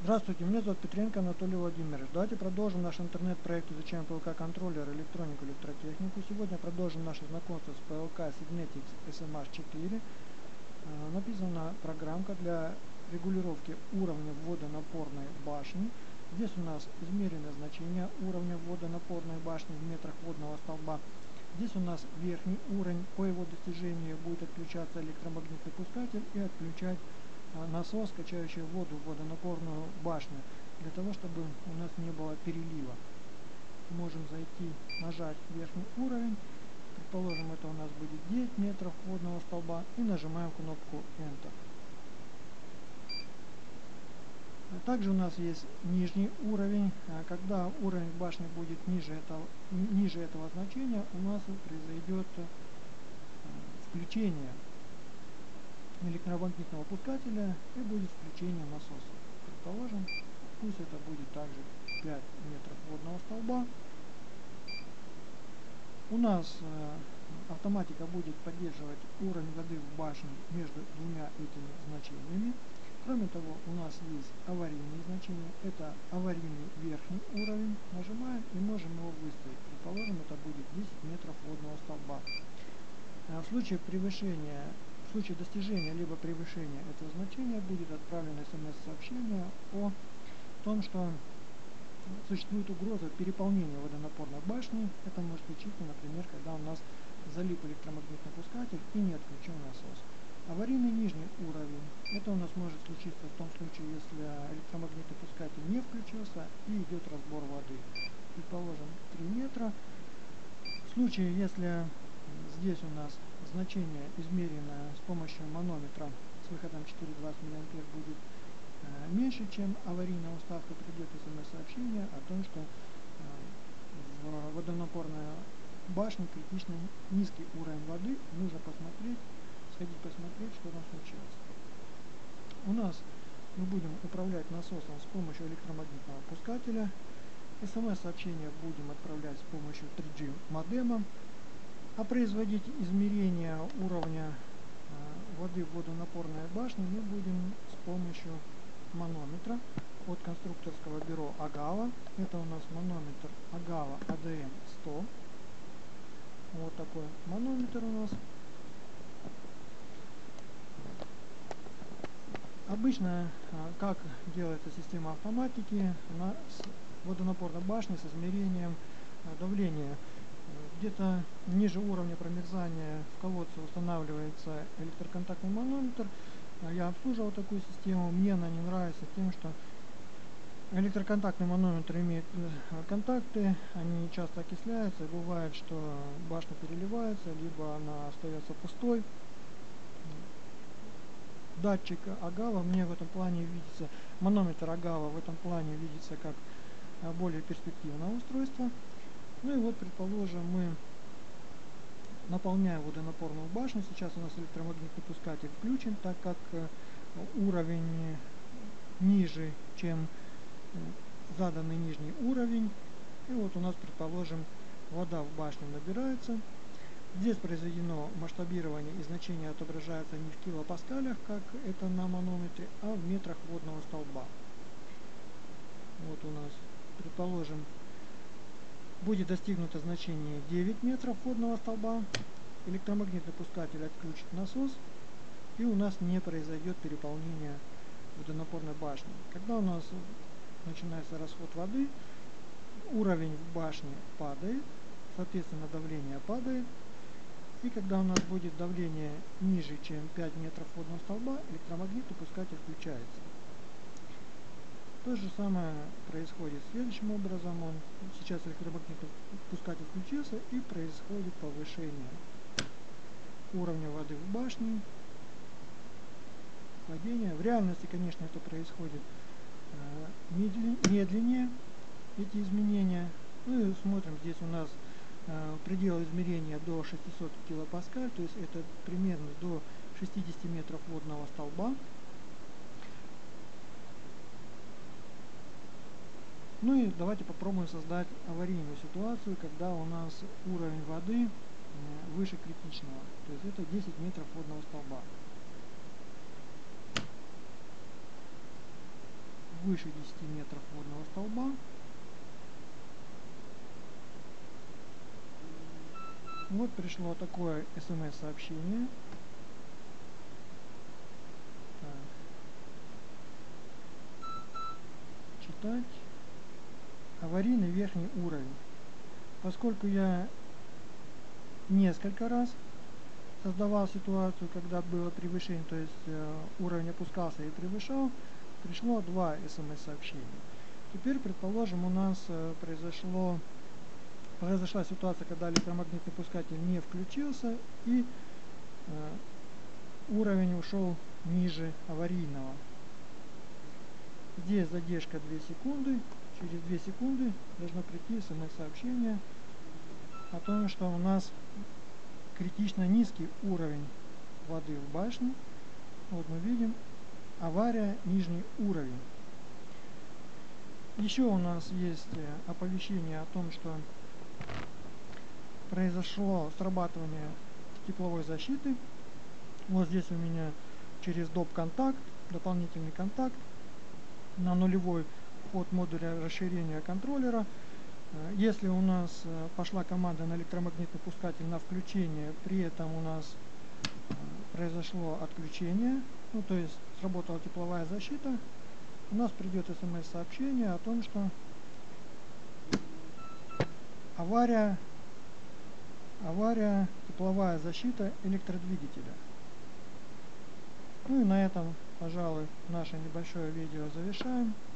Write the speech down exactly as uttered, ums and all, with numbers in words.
Здравствуйте, меня зовут Петренко Анатолий Владимирович. Давайте продолжим наш интернет-проект «Изучаем ПЛК-контроллер, электронику, электротехнику». Сегодня продолжим наше знакомство с ПЛК Signetics эс эм эйч четыре. Написана программка для регулировки уровня ввода напорной башни. Здесь у нас измерено значение уровня ввода напорной башни в метрах водного столба. Здесь у нас верхний уровень, по его достижению будет отключаться электромагнитный пускатель и отключать насос, качающий воду в водонапорную башню, для того, чтобы у нас не было перелива. Можем зайти, нажать верхний уровень, предположим, это у нас будет девять метров водного столба, и нажимаем кнопку Enter. Также у нас есть нижний уровень. Когда уровень башни будет ниже этого, ниже этого значения, у нас произойдет включение электромагнитного пускателя и будет включение насоса. Предположим, пусть это будет также пять метров водного столба. У нас э, автоматика будет поддерживать уровень воды в башне между двумя этими значениями. Кроме того, у нас есть аварийные значения. Это аварийный верхний уровень. Нажимаем и можем его выставить. Предположим, это будет десять метров водного столба. В случае превышения, в случае достижения либо превышения этого значения будет отправлено эс эм эс-сообщение о том, что существует угроза переполнения водонапорной башни. Это может случиться, например, когда у нас залип электромагнитный пускатель и не отключен насос. Аварийный нижний уровень. Это у нас может случиться в том случае, если электромагнитный пускатель не включился и идет разбор воды. Предположим, три метра. В случае, если здесь у нас значение, измеренное с помощью манометра с выходом четыре целых двадцать миллиампер, будет э, меньше, чем аварийная уставка, придет эс эм эс-сообщение о том, что э, в водонапорной башне критично низкий уровень воды, нужно посмотреть, сходить посмотреть, что там случилось. У нас мы будем управлять насосом с помощью электромагнитного пускателя. эс эм эс-сообщение будем отправлять с помощью три джи модема. А производить измерение уровня э, воды в водонапорной башне мы будем с помощью манометра от конструкторского бюро Агава. Это у нас манометр Агава а дэ эм сто. Вот такой манометр у нас. Обычно, э, как делается система автоматики на водонапорной башне с измерением э, давления. Где-то ниже уровня промерзания в колодце устанавливается электроконтактный манометр. Я обслуживал такую систему. Мне она не нравится тем, что электроконтактный манометр имеет контакты, они часто окисляются. И бывает, что башня переливается, либо она остается пустой. Датчик Агава мне в этом плане видится, манометр Агава в этом плане видится как более перспективное устройство. Ну и вот, предположим, мы наполняем водонапорную башню. Сейчас у нас электромагнитный пускатель включен, так как уровень ниже, чем заданный нижний уровень. И вот у нас, предположим, вода в башне набирается. Здесь произведено масштабирование, и значения отображаются не в килопаскалях, как это на манометре, а в метрах водного столба. Вот у нас, предположим, будет достигнуто значение девять метров водного столба, электромагнитный пускатель отключит насос, и у нас не произойдет переполнение водонапорной башни. Когда у нас начинается расход воды, уровень в башне падает, соответственно давление падает, и когда у нас будет давление ниже, чем пять метров водного столба, электромагнитный пускатель включается. То же самое происходит следующим образом. Он, сейчас электромагнитный пускатель включился, и происходит повышение уровня воды в башне, падение. В реальности, конечно, это происходит э, медленнее, эти изменения. Ну и смотрим, здесь у нас э, предел измерения до шестисот килопаскаль, то есть это примерно до шестидесяти метров водного столба. Ну и давайте попробуем создать аварийную ситуацию, когда у нас уровень воды выше критичного. То есть это десять метров водного столба. выше десяти метров водного столба. Вот пришло такое смс-сообщение. Читать. Аварийный верхний уровень. Поскольку я несколько раз создавал ситуацию, когда было превышение, то есть э, уровень опускался и превышал, пришло два смс-сообщения. Теперь, предположим, у нас э, произошло, произошла ситуация, когда электромагнитный пускатель не включился и э, уровень ушел ниже аварийного. Здесь задержка две секунды. Через две секунды должно прийти смс-сообщение о том, что у нас критично низкий уровень воды в башне. Вот мы видим авария, нижний уровень. Еще у нас есть оповещение о том, что произошло срабатывание тепловой защиты. Вот здесь у меня через доп. Контакт, дополнительный контакт на нулевой вход модуля расширения контроллера. Если у нас пошла команда на электромагнитный пускатель на включение, при этом у нас произошло отключение, ну то есть сработала тепловая защита, у нас придет смс-сообщение о том, что авария, авария, тепловая защита электродвигателя. Ну и на этом, пожалуй, наше небольшое видео завершаем.